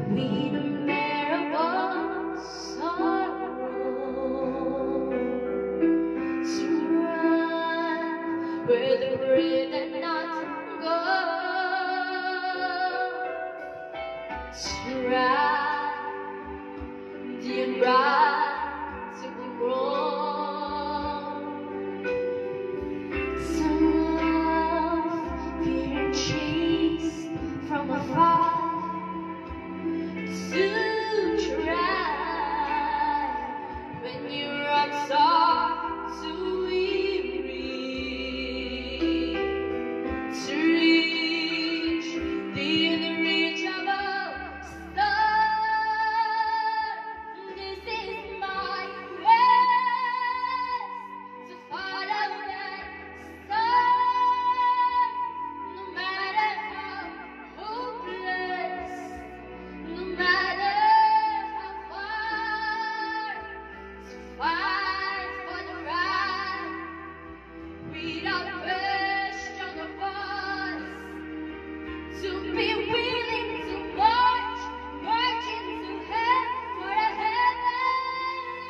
with unbearable sorrow, to run where the brave and not go, try the unright to grow, some love being chased from afar, to try when your arms are too weary to reach the unreachable star. This is my quest to follow that star, no matter how hopeless, no matter how far, to fight for the right without question or pause, to be willing to march into heaven for a heavenly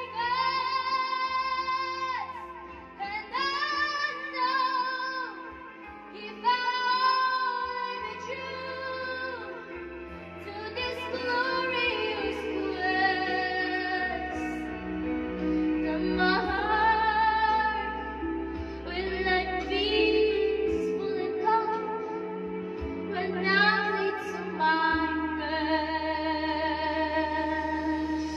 cause. And I know if I only be true to this glorious quest, then my heart will lie peaceful and calm when now leads to my rest.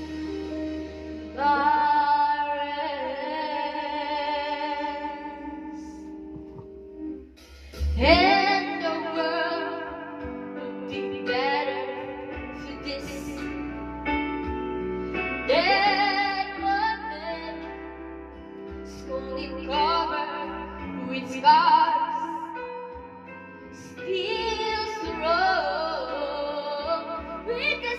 And the world would be better for this dead woman, slowly covered with scars, still to roll with the